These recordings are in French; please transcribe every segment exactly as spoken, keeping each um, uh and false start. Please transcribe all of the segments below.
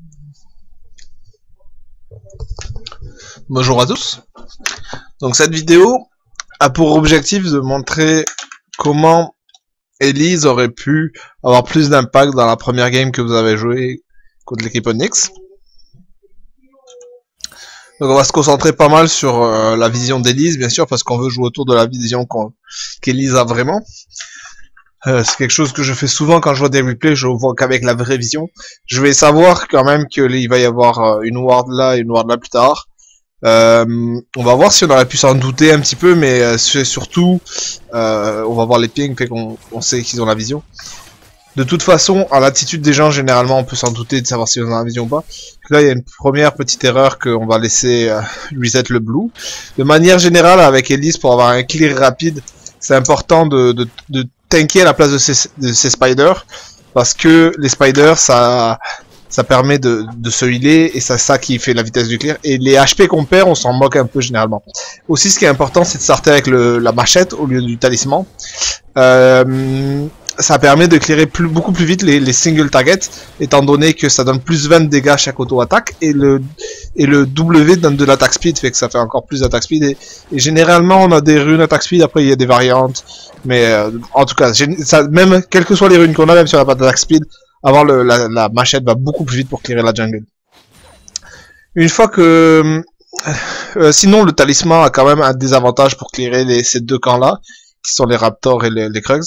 Bonjour à tous. Donc cette vidéo a pour objectif de montrer comment Elise aurait pu avoir plus d'impact dans la première game que vous avez joué contre l'équipe Onyx. Donc on va se concentrer pas mal sur euh, la vision d'Elise, bien sûr, parce qu'on veut jouer autour de la vision qu'on, qu'Elise a vraiment. Euh, c'est quelque chose que je fais souvent quand je vois des replays, je vois qu'avec la vraie vision. Je vais savoir quand même qu'il va y avoir une ward là et une ward là plus tard. Euh, on va voir si on aurait pu s'en douter un petit peu, mais euh, surtout, euh, on va voir les pings, fait qu'on on sait qu'ils ont la vision. De toute façon, à l'attitude des gens, généralement, on peut s'en douter de savoir si on a la vision ou pas. Là, il y a une première petite erreur qu'on va laisser euh, reset le blue. De manière générale, avec Elise, pour avoir un clear rapide, c'est important de, de, de tanker à la place de ces, de ces spiders, parce que les spiders, ça... ça permet de, de se healer, et c'est ça qui fait la vitesse du clear. Et les H P qu'on perd, on s'en moque un peu généralement. Aussi, ce qui est important, c'est de starter avec le, la machette au lieu du talisman. Euh, ça permet de clearer plus, beaucoup plus vite les, les single targets, étant donné que ça donne plus vingt de dégâts à chaque auto-attaque, et le, et le W donne de l'attaque speed, fait que ça fait encore plus d'attaque speed. Et, et généralement, on a des runes attaque speed, après il y a des variantes. Mais euh, en tout cas, ça, même quelles que soient les runes qu'on a, même si on n'a pas d'attaque speed, avoir le, la, la machette va beaucoup plus vite pour clearer la jungle. Une fois que... Euh, sinon, le talisman a quand même un désavantage pour clearer les, ces deux camps-là, qui sont les Raptors et les, les Krugs.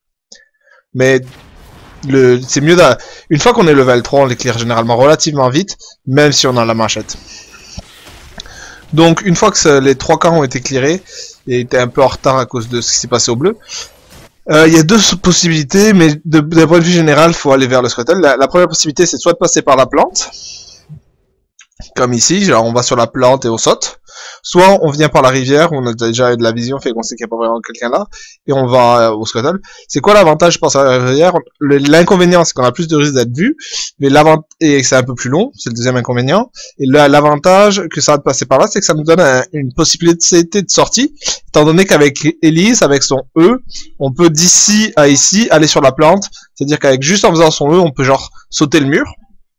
Mais c'est mieux d'a... Une fois qu'on est level trois, on les clear généralement relativement vite, même si on a la machette. Donc, une fois que les trois camps ont été clearés, et étaient un peu en retard à cause de ce qui s'est passé au bleu, il euh, y a deux possibilités, mais d'un point de vue général, il faut aller vers le scuttle. La, la première possibilité, c'est soit de passer par la plante, comme ici, genre on va sur la plante et on saute, soit on vient par la rivière, où on a déjà de la vision, fait qu'on sait qu'il n'y a pas vraiment quelqu'un là, et on va euh, au scuttle. C'est quoi l'avantage de passer à la rivière? L'inconvénient, c'est qu'on a plus de risque d'être vu, mais l'avantage, et c'est un peu plus long, c'est le deuxième inconvénient, et l'avantage que ça va de passer par là, c'est que ça nous donne un, une possibilité de sortie, étant donné qu'avec Elise, avec son E, on peut d'ici à ici aller sur la plante, c'est-à-dire qu'avec juste en faisant son E, on peut genre sauter le mur,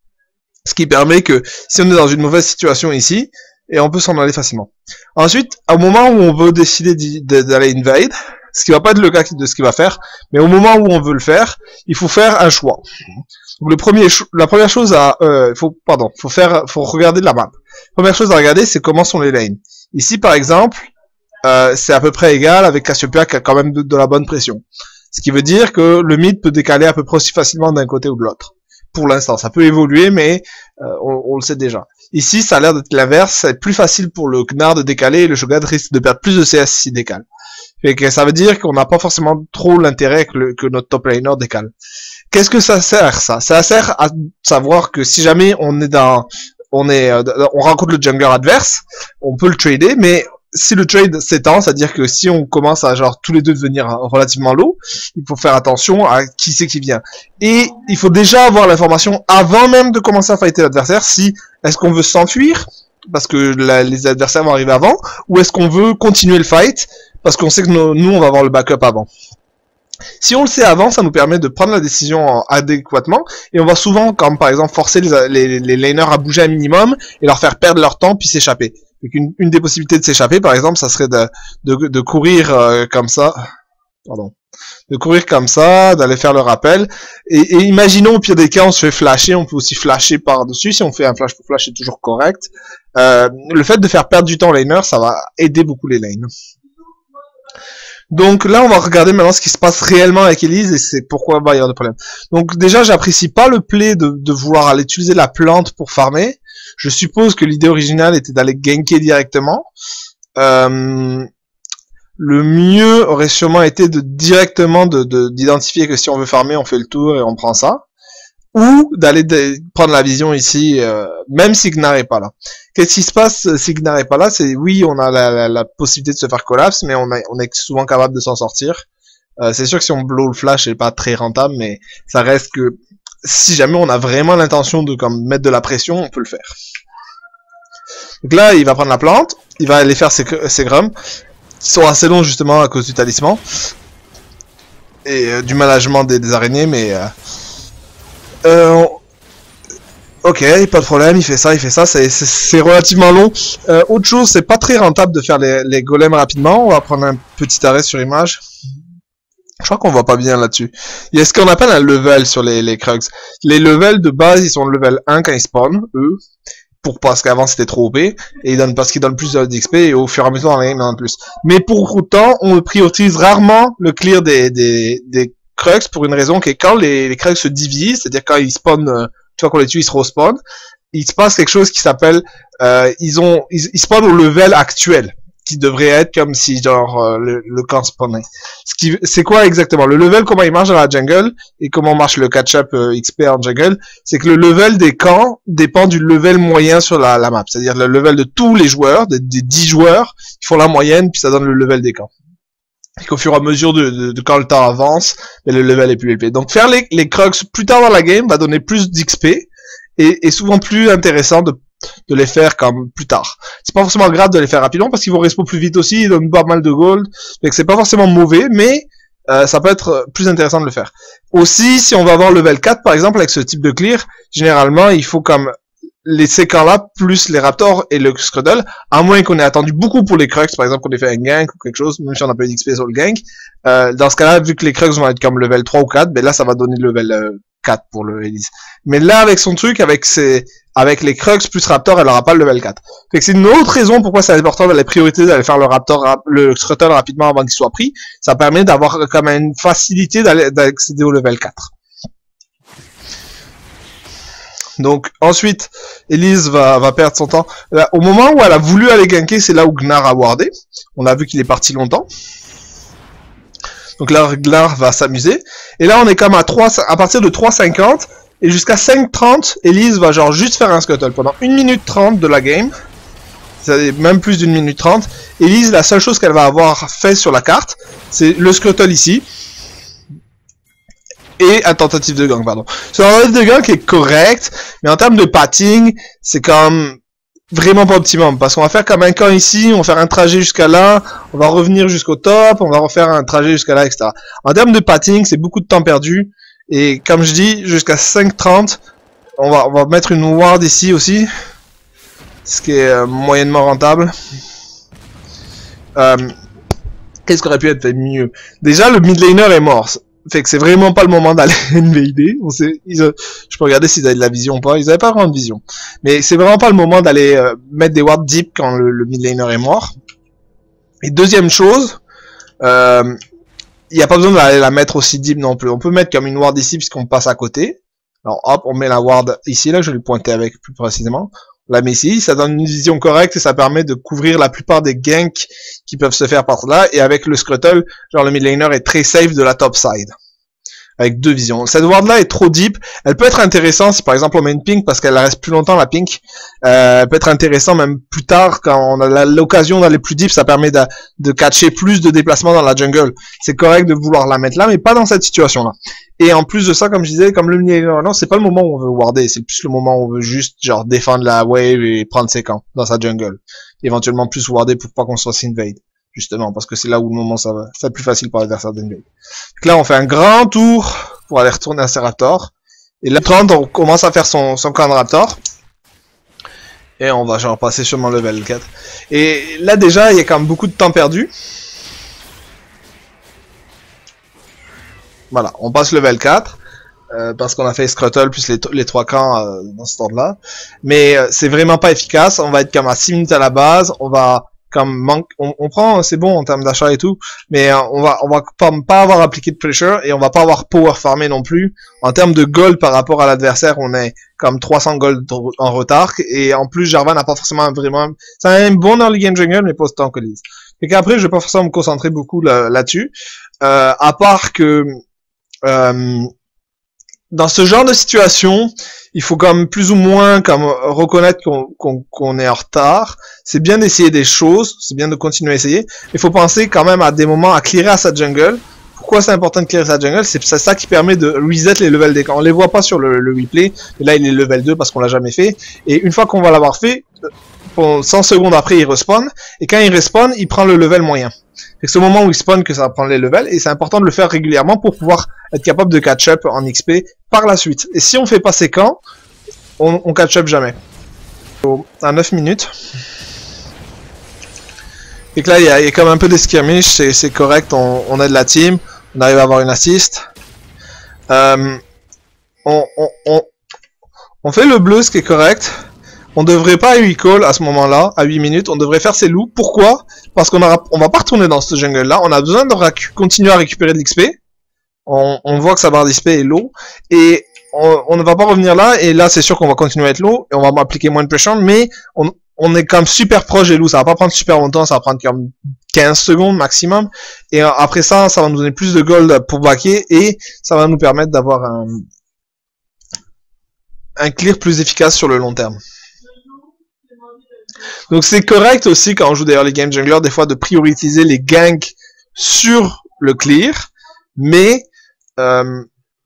ce qui permet que si on est dans une mauvaise situation ici, et on peut s'en aller facilement. Ensuite, au moment où on veut décider d'aller invade, ce qui va pas être le cas de ce qu'il va faire, mais au moment où on veut le faire, il faut faire un choix. Donc le premier, la première chose à, euh, faut, pardon, faut faire, faut regarder la map. Première chose à regarder, c'est comment sont les lanes. Ici, par exemple, euh, c'est à peu près égal avec Cassiopeia qui a quand même de, de la bonne pression. Ce qui veut dire que le mid peut décaler à peu près aussi facilement d'un côté ou de l'autre. Pour l'instant, ça peut évoluer, mais euh, on, on le sait déjà. Ici, ça a l'air d'être l'inverse, c'est plus facile pour le Gnar de décaler, et le Shogun risque de perdre plus de C S s'il décale. Fait que ça veut dire qu'on n'a pas forcément trop l'intérêt que, le, que notre top laner décale. Qu'est-ce que ça sert, ça? Ça sert à savoir que si jamais on est dans, on est, on rencontre le jungler adverse, on peut le trader, mais si le trade s'étend, c'est-à-dire que si on commence à genre tous les deux devenir relativement low, il faut faire attention à qui c'est qui vient. Et il faut déjà avoir l'information avant même de commencer à fighter l'adversaire, si est-ce qu'on veut s'enfuir parce que la, les adversaires vont arriver avant, ou est-ce qu'on veut continuer le fight parce qu'on sait que nos, nous on va avoir le backup avant. Si on le sait avant, ça nous permet de prendre la décision adéquatement, et on va souvent, comme par exemple, forcer les, les, les laners à bouger un minimum et leur faire perdre leur temps puis s'échapper. Une, une des possibilités de s'échapper, par exemple, ça serait de, de, de courir euh, comme ça, pardon, de courir comme ça, d'aller faire le rappel, et, et imaginons au pire des cas, on se fait flasher, on peut aussi flasher par-dessus, si on fait un flash pour flash, c'est toujours correct. Euh, le fait de faire perdre du temps aux laners, ça va aider beaucoup les lanes. Donc là, on va regarder maintenant ce qui se passe réellement avec Elise, et c'est pourquoi il va y avoir des problèmes. Donc déjà, j'apprécie pas le play de, de vouloir aller utiliser la plante pour farmer. Je suppose que l'idée originale était d'aller ganker directement. Euh, le mieux aurait sûrement été de directement de, de, d'identifier que si on veut farmer, on fait le tour et on prend ça. Ou d'aller prendre la vision ici, euh, même si Gnar est pas là. Qu'est-ce qui se passe si Gnar est pas là? C'est oui, on a la, la, la possibilité de se faire collapse, mais on, a, on est souvent capable de s'en sortir. Euh, c'est sûr que si on blow le flash, c'est pas très rentable, mais ça reste que si jamais on a vraiment l'intention de comme mettre de la pression, on peut le faire. Donc là, il va prendre la plante, il va aller faire ses, ses grums, qui sont assez longs justement à cause du talisman et euh, du management des, des araignées, mais euh, euh, Ok, pas de problème, il fait ça, il fait ça, c'est relativement long. Euh, autre chose, c'est pas très rentable de faire les, les golems rapidement. On va prendre un petit arrêt sur image. Je crois qu'on voit pas bien là-dessus. Il y a ce qu'on appelle un level sur les, les Krugs. Les levels de base, ils sont level un quand ils spawnent, eux. Pour, parce qu'avant c'était trop O P. Et ils donnent, parce qu'ils donnent plus d'X P et au fur et à mesure dans la game, ils en donnent plus. Mais pour autant, on priorise rarement le clear des, des, des Krugs pour une raison qui est quand les, les Krugs se divisent, c'est-à-dire quand ils spawnent, euh, tu vois qu'on les tue, ils se respawnent, il se passe quelque chose qui s'appelle, euh, ils ont, ils, ils spawnent au level actuel. Qui devrait être comme si genre euh, le, le camp spawnait. Ce qui, c'est quoi exactement le level, comment il marche dans la jungle et comment marche le catch-up euh, X P en jungle, c'est que le level des camps dépend du level moyen sur la, la map, c'est-à-dire le level de tous les joueurs, des, des dix joueurs, ils font la moyenne puis ça donne le level des camps. Et qu'au fur et à mesure de, de, de quand le temps avance, le level est plus élevé. Donc faire les, les Krugs plus tard dans la game va donner plus d'X P et, et souvent plus intéressant de de les faire comme plus tard. C'est pas forcément grave de les faire rapidement parce qu'ils vont respawn plus vite aussi, ils donnent pas mal de gold, donc c'est pas forcément mauvais, mais euh, ça peut être plus intéressant de le faire. Aussi, si on va avoir level quatre par exemple avec ce type de clear, généralement il faut comme les ces camps-là plus les raptors et le scruddle, à moins qu'on ait attendu beaucoup pour les Krugs, par exemple qu'on ait fait un gank ou quelque chose, même si on a pas eu d'X P sur le gank. Euh, dans ce cas-là, vu que les Krugs vont être comme level trois ou quatre, ben là ça va donner level euh, quatre pour le Elise. Mais là avec son truc, avec ses avec les Krugs plus Raptor, elle aura pas le level quatre. Fait que c'est une autre raison pourquoi c'est important de la priorité d'aller faire le Raptor, le Scruttle rapidement avant qu'il soit pris. Ça permet d'avoir comme une facilité d'accéder au level quatre. Donc ensuite, Elise va, va perdre son temps. Là, au moment où elle a voulu aller ganker, c'est là où Gnar a wardé. On a vu qu'il est parti longtemps. Donc là, Gnar va s'amuser. Et là, on est comme à trois, à partir de trois cinquante. Et jusqu'à cinq trente, Elise va genre juste faire un scuttle pendant une minute trente de la game. C'est même plus d'une minute trente. Elise, la seule chose qu'elle va avoir fait sur la carte, c'est le scuttle ici. Et un tentative de gank, pardon. C'est un tentative de gank qui est correct, mais en termes de patting, c'est comme vraiment pas optimum. Parce qu'on va faire comme un camp ici, on va faire un trajet jusqu'à là, on va revenir jusqu'au top, on va refaire un trajet jusqu'à là, et cetera. En termes de patting, c'est beaucoup de temps perdu. Et comme je dis, jusqu'à cinq trente, on va, on va mettre une ward ici aussi. Ce qui est euh, moyennement rentable. Euh, Qu'est-ce qui aurait pu être fait mieux? Déjà, le mid laner est mort. Fait que c'est vraiment pas le moment d'aller invader. On sait, ils, euh, je peux regarder s'ils avaient de la vision ou pas. Ils avaient pas vraiment de vision. Mais c'est vraiment pas le moment d'aller euh, mettre des wards deep quand le, le mid laner est mort. Et deuxième chose... Euh, il n'y a pas besoin d'aller la mettre aussi deep non plus. On peut mettre comme une ward ici puisqu'on passe à côté. Alors hop, on met la ward ici, là, je vais le pointer avec plus précisément. On la met ici, ça donne une vision correcte et ça permet de couvrir la plupart des ganks qui peuvent se faire par là. Et avec le Scruttle, genre le mid laner est très safe de la top side. Avec deux visions. Cette ward là est trop deep. Elle peut être intéressante si par exemple on met une pink parce qu'elle reste plus longtemps la pink. Euh, elle peut être intéressant même plus tard quand on a l'occasion d'aller plus deep. Ça permet de, de catcher plus de déplacements dans la jungle. C'est correct de vouloir la mettre là, mais pas dans cette situation là. Et en plus de ça, comme je disais, comme le milieu, non, c'est pas le moment où on veut warder. C'est plus le moment où on veut juste genre défendre la wave et prendre ses camps dans sa jungle. Éventuellement plus warder pour pas qu'on se fasse invade. Justement, parce que c'est là où le moment ça va, c'est plus facile pour l'adversaire d'invade. Donc là, on fait un grand tour pour aller retourner à ses raptors. Et là, trente, on commence à faire son, son camp de raptor. Et on va genre passer sur mon level quatre. Et là, déjà, il y a quand même beaucoup de temps perdu. Voilà, on passe level quatre. Euh, parce qu'on a fait Scruttle plus les, les trois camps euh, dans ce temps-là. Mais euh, c'est vraiment pas efficace. On va être comme à six minutes à la base. On va... comme manque, on, on prend, c'est bon en termes d'achat et tout, mais euh, on va, on va pas, pas avoir appliqué de pressure et on va pas avoir power farmé non plus. En termes de gold par rapport à l'adversaire, on est comme trois cents gold en retard et en plus Jarvan n'a pas forcément vraiment, c'est un bon early game jungle mais pas autant que Elise. Et qu'après je vais pas forcément me concentrer beaucoup là-dessus, là euh, à part que euh, dans ce genre de situation, il faut comme plus ou moins comme reconnaître qu'on qu'on, qu'on est en retard. C'est bien d'essayer des choses, c'est bien de continuer à essayer. Il faut penser quand même à des moments à clearer à sa jungle. Pourquoi c'est important de clearer sa jungle? C'est ça qui permet de reset les levels des camps. On les voit pas sur le, le replay, mais là il est level deux parce qu'on l'a jamais fait. Et une fois qu'on va l'avoir fait, cent secondes après il respawn, et quand il respawn, il prend le level moyen. C'est ce moment où il spawn que ça va prendre les levels, et c'est important de le faire régulièrement pour pouvoir être capable de catch up en X P par la suite. Et si on fait pas ces camps, on, on catch up jamais. À neuf minutes. Et que là, il y, y a comme un peu des skirmishes, c'est correct, on, on aide la team, on arrive à avoir une assist. Euh, on, on, on, on fait le bleu, ce qui est correct. On devrait pas recall à ce moment-là, à huit minutes, on devrait faire ses loups. Pourquoi? Parce qu'on on va pas retourner dans ce jungle-là, on a besoin de continuer à récupérer de l'X P. On, on voit que sa barre d'X P est low, et on, on ne va pas revenir là, et là c'est sûr qu'on va continuer à être low, et on va appliquer moins de pressure, mais on, on est quand même super proche des loups, ça va pas prendre super longtemps, ça va prendre comme quinze secondes maximum, et après ça, ça va nous donner plus de gold pour backer, et ça va nous permettre d'avoir un, un clear plus efficace sur le long terme. Donc c'est correct aussi quand on joue d'ailleurs les game junglers, des fois de prioriser les ganks sur le clear, mais euh,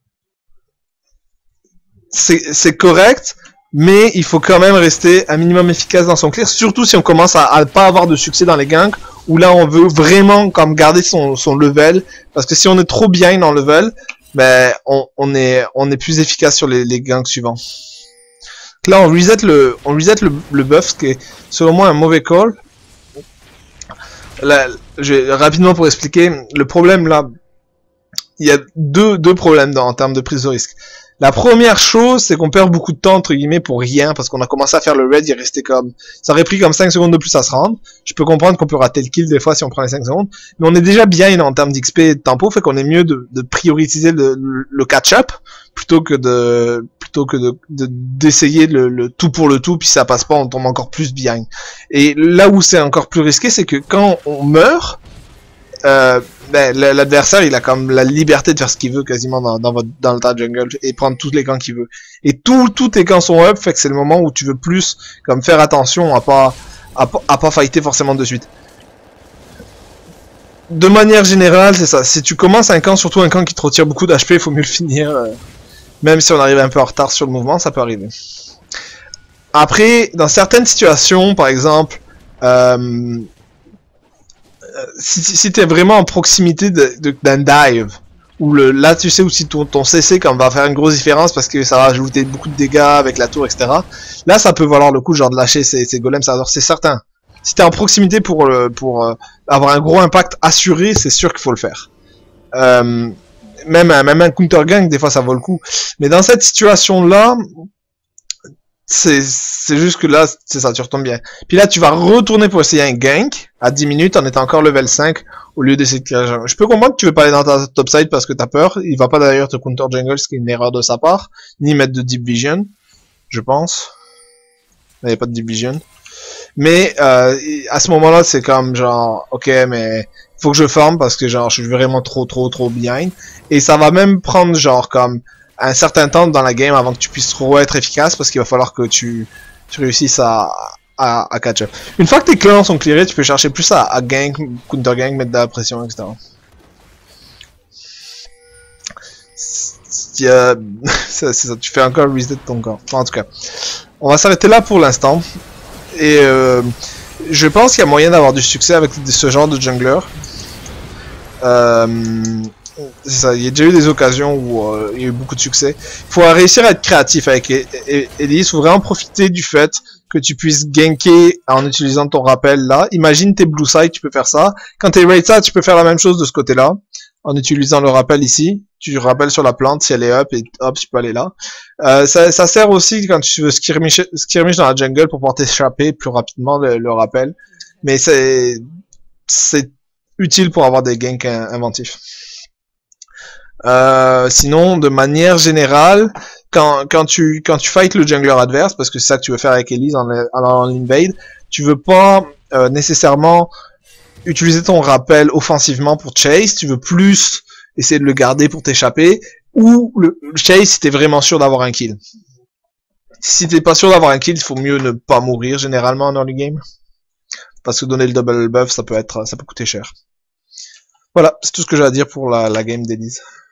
c'est correct, mais il faut quand même rester un minimum efficace dans son clear, surtout si on commence à, à pas avoir de succès dans les ganks, où là on veut vraiment comme garder son, son level, parce que si on est trop bien en level, ben on, on est on est plus efficace sur les, les ganks suivants. Là on reset le on reset le, le buff, ce qui est selon moi un mauvais call. Là, je, rapidement pour expliquer, le problème là, il y a deux, deux problèmes dans, en termes de prise de risque. La première chose, c'est qu'on perd beaucoup de temps, entre guillemets, pour rien, parce qu'on a commencé à faire le raid, il restait comme... Ça aurait pris comme cinq secondes de plus à se rendre. Je peux comprendre qu'on peut rater le kill des fois si on prend les cinq secondes, mais on est déjà bien en termes d'X P et de tempo, fait qu'on est mieux de, de prioriser le, le catch-up, plutôt que de plutôt que de d'essayer de, le, le tout pour le tout, puis ça passe pas, on tombe encore plus behind. Et là où c'est encore plus risqué, c'est que quand on meurt, euh, ben, l'adversaire il a comme la liberté de faire ce qu'il veut quasiment dans, dans, votre, dans le tas de jungle et prendre tous les camps qu'il veut. Et tous tous tes camps sont up, fait que c'est le moment où tu veux plus comme faire attention à pas à, à pas fighter forcément de suite. De manière générale, c'est ça. Si tu commences un camp, surtout un camp qui te retire beaucoup d'H P, il faut mieux le finir. Euh, même si on arrive un peu en retard sur le mouvement, ça peut arriver. Après, dans certaines situations, par exemple, euh, si, si tu es vraiment en proximité d'un dive, où le, là tu sais aussi ton, ton C C quand va faire une grosse différence parce que ça va ajouter beaucoup de dégâts avec la tour, et cetera. Là, ça peut valoir le coup genre de lâcher ces, ces golems, c'est certain. Si t'es en proximité pour, pour euh, avoir un gros impact assuré, c'est sûr qu'il faut le faire. Euh, même, un, même un counter gank, des fois ça vaut le coup. Mais dans cette situation-là, c'est juste que là, c'est ça, tu retombes bien. Puis là, tu vas retourner pour essayer un gank à dix minutes en étant encore level cinq au lieu d'essayer de tirer. Je peux comprendre que tu veux pas aller dans ta top side parce que t'as peur. Il va pas d'ailleurs te counter jungle, ce qui est une erreur de sa part. Ni mettre de deep vision, je pense. Il n'y a pas de deep vision. Mais euh, à ce moment-là, c'est comme genre, ok, mais faut que je forme parce que genre, je suis vraiment trop, trop, trop behind. Et ça va même prendre genre comme un certain temps dans la game avant que tu puisses trop être efficace parce qu'il va falloir que tu, tu réussisses à, à, à catch up. Une fois que tes clans sont clearés, tu peux chercher plus à, à gank, counter gank, mettre de la pression, et cetera. Euh, c'est ça, tu fais encore reset ton corps. Enfin, en tout cas, on va s'arrêter là pour l'instant. Et euh, je pense qu'il y a moyen d'avoir du succès avec ce genre de jungler. Euh, c'est ça, il y a déjà eu des occasions où euh, il y a eu beaucoup de succès. Il faut réussir à être créatif avec Elise. Il faut vraiment profiter du fait que tu puisses ganker en utilisant ton rappel là. Imagine tes blue side, tu peux faire ça. Quand t'es raid side, tu peux faire la même chose de ce côté-là. En utilisant le rappel ici. Tu rappelles sur la plante si elle est up et hop, tu peux aller là. Euh, ça, ça sert aussi quand tu veux skirmish, skirmish dans la jungle pour pouvoir t'échapper plus rapidement le, le rappel. Mais c'est c'est utile pour avoir des ganks inventifs. Euh, sinon, de manière générale, quand, quand tu quand tu fight le jungler adverse, parce que c'est ça que tu veux faire avec Elise en, en, en invade, tu veux pas euh, nécessairement utiliser ton rappel offensivement pour chase, tu veux plus essayer de le garder pour t'échapper, ou le, le chase si t'es vraiment sûr d'avoir un kill. Si t'es pas sûr d'avoir un kill, il faut mieux ne pas mourir généralement en early game. Parce que donner le double buff, ça peut être, ça peut coûter cher. Voilà, c'est tout ce que j'ai à dire pour la, la game d'Elise.